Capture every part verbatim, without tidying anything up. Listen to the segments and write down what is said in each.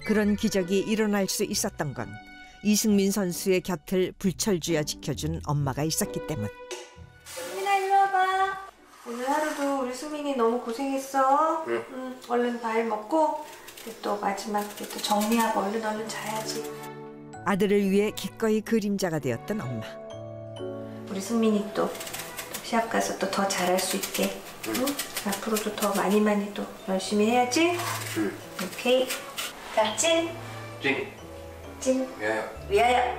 그런 기적이 일어날 수 있었던 건 이승민 선수의 곁을 불철주야 지켜준 엄마가 있었기 때문. 승민아, 일로 와봐. 오늘 하루도 우리 승민이 너무 고생했어. 응. 응, 얼른 밥 먹고 또 마지막 또 정리하고 얼른 얼른 자야지. 아들을 위해 기꺼이 그림자가 되었던 엄마. 우리 승민이 또 시합 가서 또 더 잘할 수 있게. 응. 응? 앞으로도 더 많이 많이 또 열심히 해야지. 응. 오케이. 자, 찐. 찐. 찐. 위하여. 위하여.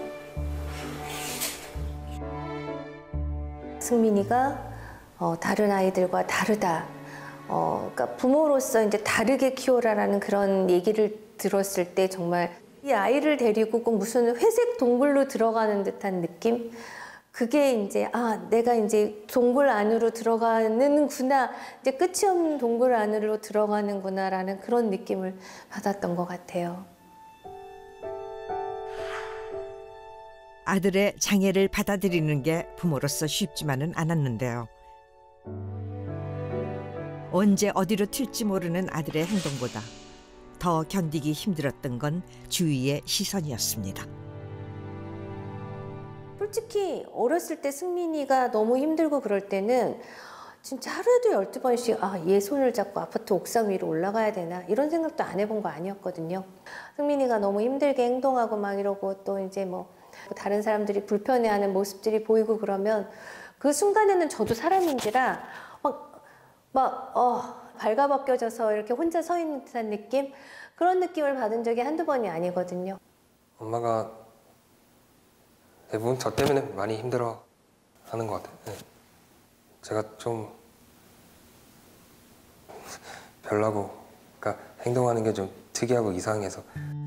승민이가 어, 다른 아이들과 다르다. 어, 그러니까 부모로서 이제 다르게 키워라라는 그런 얘기를 들었을 때 정말 이 아이를 데리고 꼭 무슨 회색 동굴로 들어가는 듯한 느낌? 그게 이제 아 내가 이제 동굴 안으로 들어가는구나, 이제 끝이 없는 동굴 안으로 들어가는구나라는 그런 느낌을 받았던 것 같아요. 아들의 장애를 받아들이는 게 부모로서 쉽지만은 않았는데요. 언제 어디로 튈지 모르는 아들의 행동보다 더 견디기 힘들었던 건 주위의 시선이었습니다. 솔직히 어렸을 때 승민이가 너무 힘들고 그럴 때는 진짜 하루에도 열두 번씩 아, 얘 손을 잡고 아파트 옥상 위로 올라가야 되나 이런 생각도 안 해본 거 아니었거든요. 승민이가 너무 힘들게 행동하고 막 이러고 또 이제 뭐 다른 사람들이 불편해하는 모습들이 보이고 그러면 그 순간에는 저도 사람인지라 막, 막 어, 발가벗겨져서 이렇게 혼자 서 있는 듯한 느낌? 그런 느낌을 받은 적이 한두 번이 아니거든요. 엄마가 대부분 저 때문에 많이 힘들어 하는 것 같아요. 네. 제가 좀 별나고, 그러니까 행동하는 게 좀 특이하고 이상해서.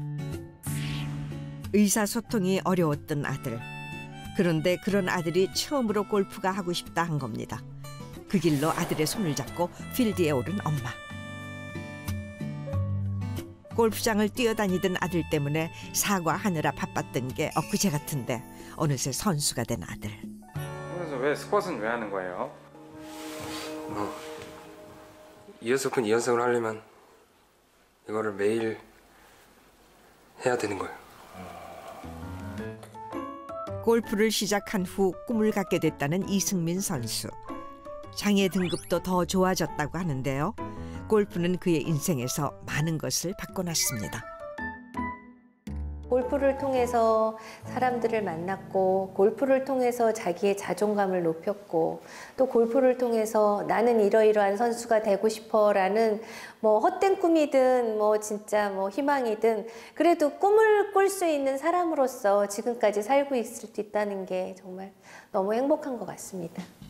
의사소통이 어려웠던 아들. 그런데 그런 아들이 처음으로 골프가 하고 싶다 한 겁니다. 그 길로 아들의 손을 잡고 필드에 오른 엄마. 골프장을 뛰어다니던 아들 때문에 사과하느라 바빴던 게 엊그제 같은데 어느새 선수가 된 아들. 그래서 왜 스쿼트는 왜 하는 거예요? 뭐 이연속 오픈 이연승을 하려면 이거를 매일 해야 되는 거예요. 골프를 시작한 후 꿈을 갖게 됐다는 이승민 선수. 장애 등급도 더 좋아졌다고 하는데요. 골프는 그의 인생에서 많은 것을 바꿔놨습니다. 골프를 통해서 사람들을 만났고, 골프를 통해서 자기의 자존감을 높였고, 또 골프를 통해서 나는 이러이러한 선수가 되고 싶어라는 뭐 헛된 꿈이든 뭐 진짜 뭐 희망이든 그래도 꿈을 꿀 수 있는 사람으로서 지금까지 살고 있을 수 있다는 게 정말 너무 행복한 것 같습니다.